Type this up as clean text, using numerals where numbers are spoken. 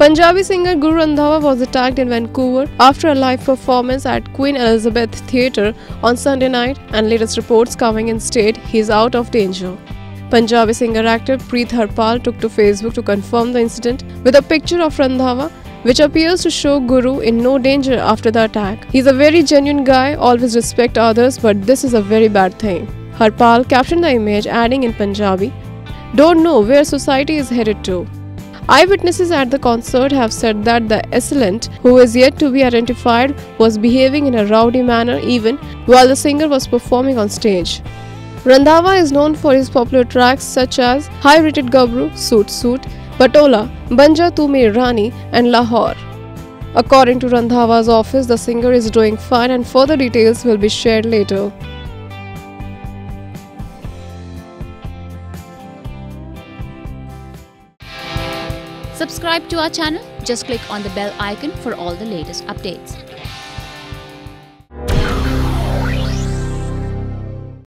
Punjabi singer Guru Randhawa was attacked in Vancouver after a live performance at Queen Elizabeth Theatre on Sunday night, and latest reports coming in state he is out of danger. Punjabi singer-actor Preet Harpal took to Facebook to confirm the incident with a picture of Randhawa, which appears to show Guru in no danger after the attack. He's a very genuine guy, always respect others, but this is a very bad thing. Harpal captioned the image, adding in Punjabi, "Don't know where society is headed to." Eyewitnesses at the concert have said that the assailant, who is yet to be identified, was behaving in a rowdy manner even while the singer was performing on stage. Randhawa is known for his popular tracks such as High Rated Gabru, Suit Suit, Patola, Banja Tu Meri Rani and Lahore. According to Randhawa's office, the singer is doing fine and further details will be shared later. Subscribe to our channel. Just click on the bell icon for all the latest updates.